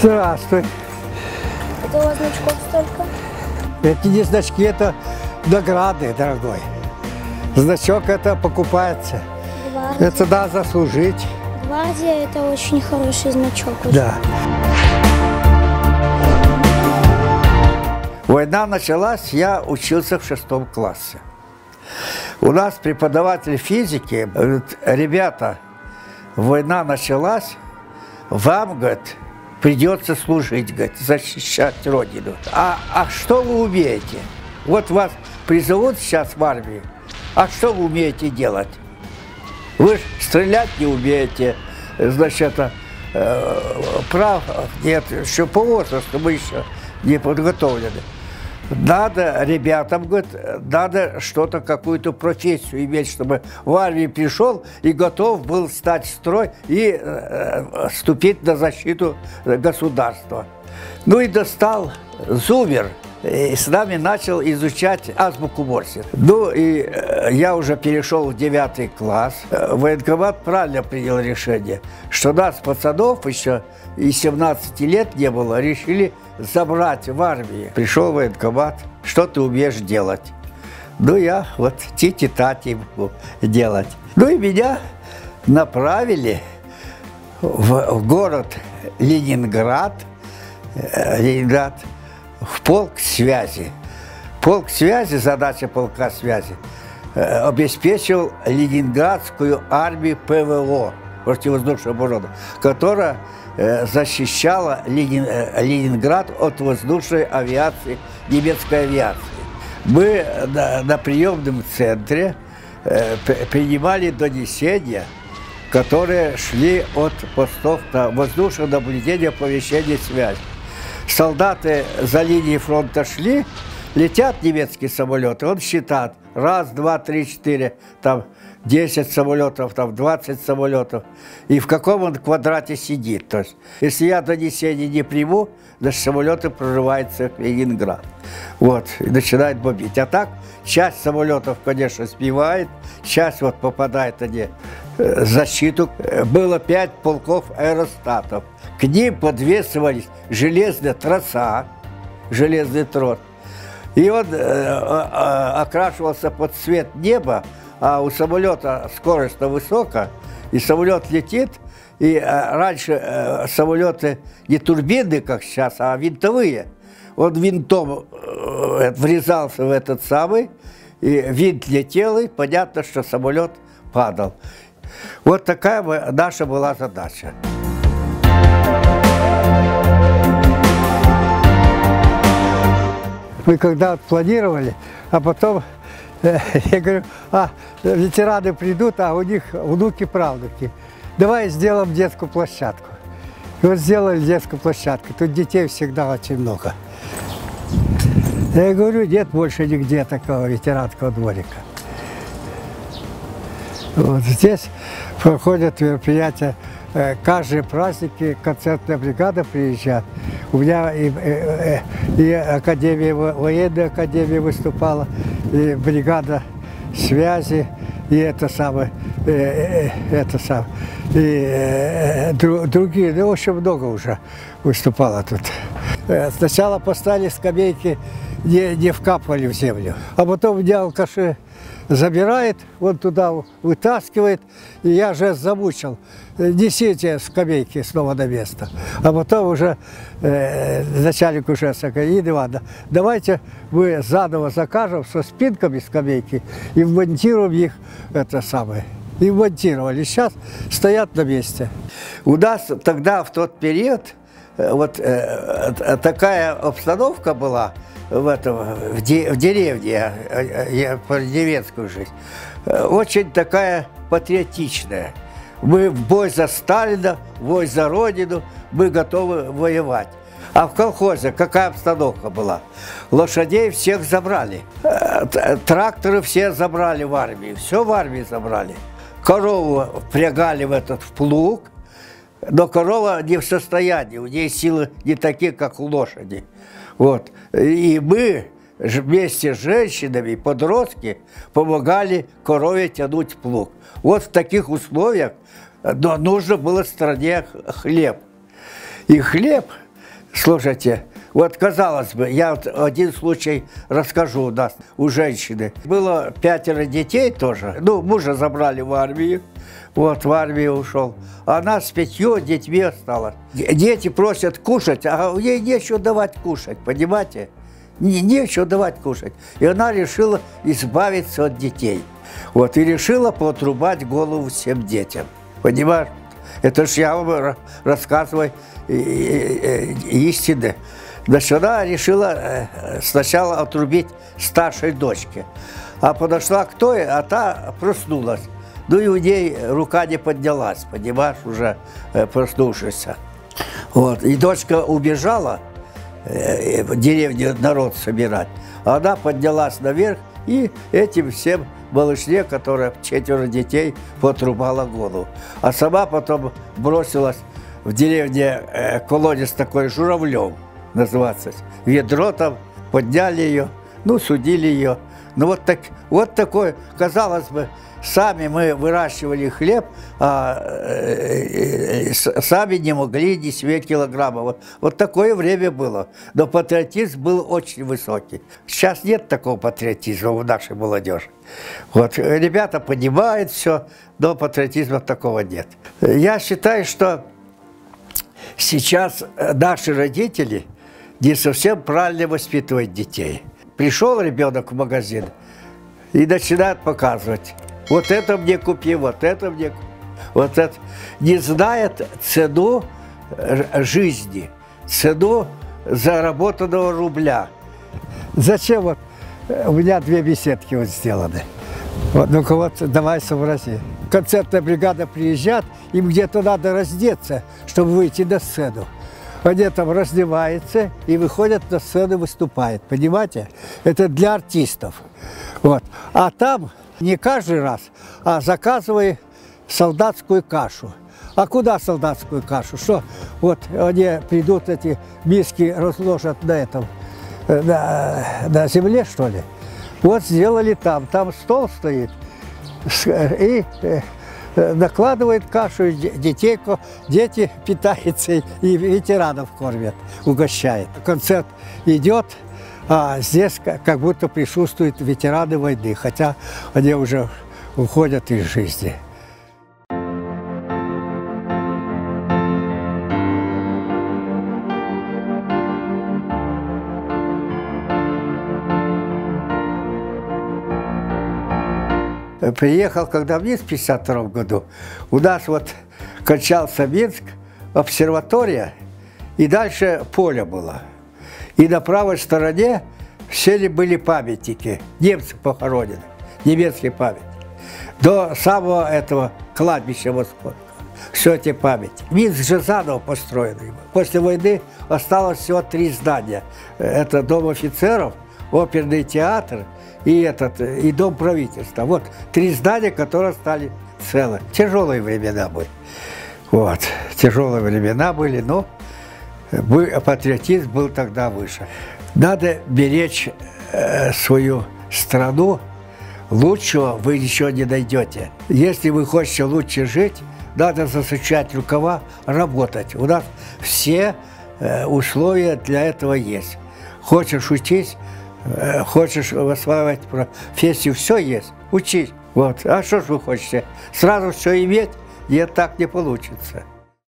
Здравствуй. Это у вас значков столько? Это не значки, это награды, дорогой. Значок это покупается. Гвардия. Это да, заслужить. Гвардия – это очень хороший значок. Да. Война началась, я учился в 6 классе. У нас преподаватель физики говорит: ребята, война началась, вам, говорит, придется служить, говорит, защищать Родину. А что вы умеете? Вот вас призовут сейчас в армию, а что вы умеете делать? Вы стрелять не умеете, значит, прав нет, еще по возрасту мы еще не подготовлены. Надо ребятам, говорит, надо что-то, какую-то профессию иметь, чтобы в армии пришел и готов был стать в строй и вступить на защиту государства. Ну и достал Зумер, и с нами начал изучать азбуку Морзе. Ну и я уже перешел в 9 класс. Военкомат правильно принял решение, что нас, пацанов, еще и 17 лет не было, решили забрать в армию. Пришел в военкомат, что ты умеешь делать? Ну я вот тити-тати делать. Ну и меня направили в город Ленинград, в полк связи. Полк связи, задача полка связи, обеспечивал Ленинградскую армию ПВО, противовоздушную оборону, которая защищала Ленинград от воздушной авиации, немецкой авиации. Мы на приемном центре принимали донесения, которые шли от постов воздушного наблюдения, оповещения, связи. Солдаты за линией фронта шли, летят немецкие самолеты, он считает: раз, два, три, четыре, там 10 самолетов, там 20 самолетов, и в каком он квадрате сидит. То есть, если я донесение не приму, значит, самолеты прорываются в Ленинград. Вот, и начинает бомбить. А так, часть самолетов, конечно, сбивает, часть вот попадает они в защиту. Было 5 полков аэростатов. К ним подвесывались железная троса, железный трос. И он окрашивался под цвет неба, а у самолета скорость высокая, и самолет летит, и раньше самолеты не турбины, как сейчас, а винтовые. Он винтом врезался в этот самый, и винт летел, и понятно, что самолет падал. Вот такая наша была задача. Мы когда планировали, а потом я говорю: ветераны придут, а у них внуки, правнуки. Давай сделаем детскую площадку. И вот сделали детскую площадку. Тут детей всегда очень много. Я говорю: нет больше нигде такого ветеранского дворика. Вот здесь проходят мероприятия. Каждые праздники концертная бригада приезжает. У меня и академия, военная академия выступала, и бригада связи, и и другие, ну, в общем, много уже выступало тут. Сначала поставили скамейки, не вкапывали в землю, а потом меня алкаши забирает, он туда вытаскивает, и я же замучил: несите скамейки снова на место. А потом уже начальник уже сказал: Ирина Ивановна, давайте мы заново закажем со спинками скамейки и вмонтируем их, и вмонтировали. Сейчас стоят на месте. У нас тогда, в тот период, вот такая обстановка была, в деревне, по деревенскую жизнь, очень такая патриотичная. Мы в бой за Сталина, в бой за Родину, мы готовы воевать. А в колхозе какая обстановка была? Лошадей всех забрали, тракторы все забрали в армии, все в армии забрали. Корову впрягали в плуг, но корова не в состоянии, у нее силы не такие, как у лошади. Вот. И мы вместе с женщинами, подростки, помогали корове тянуть плуг. Вот в таких условиях нужно было стране хлеб. И хлеб Слушайте, вот казалось бы, я вот один случай расскажу у нас, у женщины. Было 5 детей тоже. Ну, мужа забрали в армию, вот в армию ушел. Она с 5 детьми осталась. Дети просят кушать, а ей нечего давать кушать, понимаете? Нечего давать кушать. И она решила избавиться от детей. Вот, и решила поотрубать голову всем детям. Понимаешь? Это ж я вам рассказываю истины. Значит, она решила сначала отрубить старшей дочке. А подошла к той, а та проснулась. Ну и у ней рука не поднялась, понимаешь, уже проснувшись. Вот. И дочка убежала в деревню народ собирать. А она поднялась наверх и этим всем малышне, которая 4 детей, поотрубала голову. А сама потом бросилась в деревне колодец такой Журавлев, называется. Ведро там, подняли ее, ну, судили ее. Ну, вот такой, казалось бы, сами мы выращивали хлеб, а сами не могли ни себе килограмма. Вот такое время было. Но патриотизм был очень высокий. Сейчас нет такого патриотизма у нашей молодежи. Вот, ребята понимают все, но патриотизма такого нет. Я считаю, что сейчас наши родители не совсем правильно воспитывают детей. Пришел ребенок в магазин и начинает показывать. Вот это мне купи, вот это мне купи, вот это. Не знает цену жизни, цену заработанного рубля. Зачем вот у меня 2 беседки вот сделаны? Вот, ну-ка вот, давай сообрази. Концертная бригада приезжает, им где-то надо раздеться, чтобы выйти на сцену. Они там раздеваются и выходят на сцену, выступают. Понимаете? Это для артистов. Вот. А там не каждый раз, а заказывай солдатскую кашу. А куда солдатскую кашу? Что? Вот они придут, эти миски разложат на этом, на земле, что ли? Вот сделали там стол стоит, и накладывают кашу, детей, дети питаются и ветеранов кормят, угощают. Концерт идет, а здесь как будто присутствуют ветераны войны, хотя они уже уходят из жизни. Приехал, когда в Минск в 1952 году, у нас вот кончался Минск, обсерватория, и дальше поле было. И на правой стороне все были памятники, немцы похоронены, немецкие памятники. До самого этого кладбища Московского. Все эти памятники. Минск же заново построенный был. После войны осталось всего 3 здания. Это Дом офицеров, оперный театр и Дом правительства. Вот 3 здания, которые стали целы. Тяжелые времена были. Вот. Тяжелые времена были, но патриотизм был тогда выше. Надо беречь свою страну. Лучшего вы ничего не найдете. Если вы хотите лучше жить, надо засучать рукава, работать. У нас все условия для этого есть. Хочешь учить, хочешь осваивать профессию, все есть. Учись. Вот. А что ж вы хотите? Сразу все иметь? Нет, так не получится.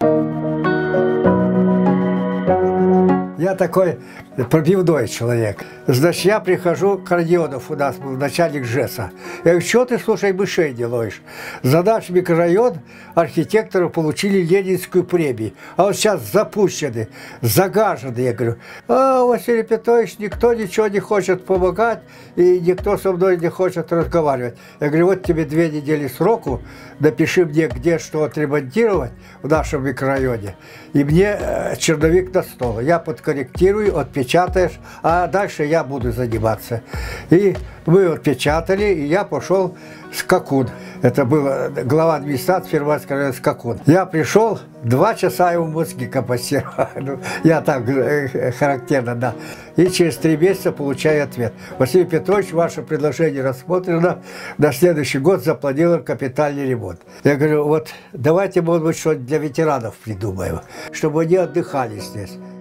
Я такой пробивной человек. Значит, я прихожу к Родионов, у нас был начальник ЖЭСа. Я говорю, что ты, слушай, мышей делаешь? За наш микрорайон архитекторы получили Ленинскую премию. А вот сейчас запущены, загажены. Я говорю, Василий Петрович, никто ничего не хочет помогать, и никто со мной не хочет разговаривать. Я говорю, вот тебе 2 недели сроку, напиши мне, где что отремонтировать в нашем микрорайоне, и мне черновик на стол. Я подкорректирую, отпечатаешь, а дальше я буду заниматься. И мы отпечатали, и я пошел Скакун. Это был глава администрации Первомайского района Скакун. Я пришел, 2 часа ему мозги компостировал. Ну, я так характерно, да. И через 3 месяца получаю ответ. Василий Петрович, ваше предложение рассмотрено. На следующий год запланирован капитальный ремонт. Я говорю, вот давайте, может быть, что для ветеранов придумаем, чтобы они отдыхали здесь.